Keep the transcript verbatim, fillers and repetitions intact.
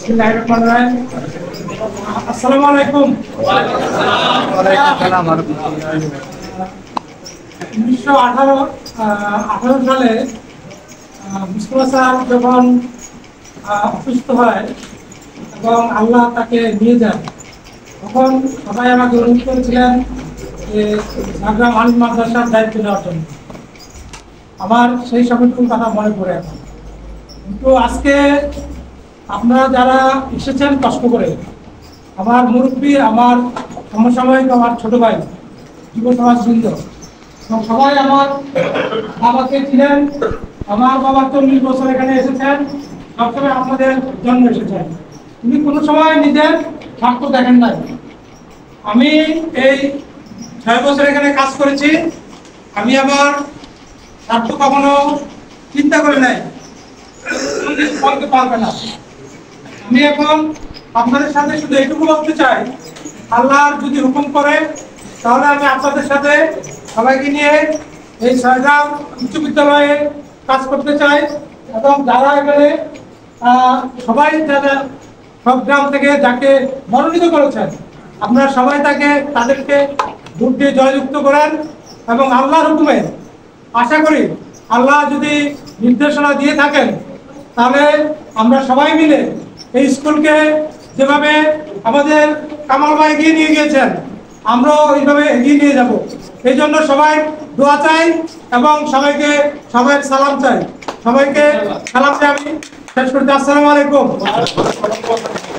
আসসালামু আলাইকুম। উনিশশো আঠারো আঠারো সালে মুস্তফা স্যার যখন অসুস্থ হয় এবং আল্লাহ তাকে নিয়ে যান, তখন সবাই আমাকে অনুরোধ করেছিলেন যে ঝাড়গ্রাম আলিম মাদ্রাসার দায়িত্ব নেওয়ার জন্য। আমার সেই সময়টুকু কথা মনে পড়ে এখন। কিন্তু আজকে আপনারা যারা এসেছেন কষ্ট করে, আমার মুরব্বী, আমার সমসাময়িক, আমার ছোট ভাই, যুব সমাজবৃন্দ এবং সবাই আমার বাবাকে ছিলেন। আমার বাবা চল্লিশ বছর এখানে এসেছেন, সবসময় আপনাদের জন্য এসেছেন। উনি কোনো সময় নিজের স্বার্থ দেখেন নাই। আমি এই ছয় বছর এখানে কাজ করেছি, আমি আমার স্বার্থ কখনো চিন্তা করে নাই বলতে পারবে না। আমি এখন আপনাদের সাথে শুধু এইটুকু বলতে চাই, আল্লাহর যদি হুকুম করে তাহলে আমি আপনাদের সাথে সবাইকে নিয়ে এই ছয়গ্রাম উচ্চ বিদ্যালয়ে কাজ করতে চাই। এবং যারা এখানে সবাই যারা সব গ্রাম থেকে যাকে মনোনীত করেছেন, আপনারা সবাই তাকে তাদেরকে ভোট দিয়ে জয়যুক্ত করেন। এবং আল্লাহর হুকুমে আশা করি আল্লাহ যদি নির্দেশনা দিয়ে থাকেন তাহলে আমরা সবাই মিলে এই স্কুলকে যেভাবে আমাদের কামাল ভাই এগিয়ে নিয়ে গিয়েছেন, আমরাও এইভাবে এগিয়ে নিয়ে যাব। এই জন্য সবাই দোয়া চাই এবং সবাইকে সবাই সালাম চাই। সবাইকে সালাম চাই। আমি শেষ করতে আসসালামু আলাইকুম।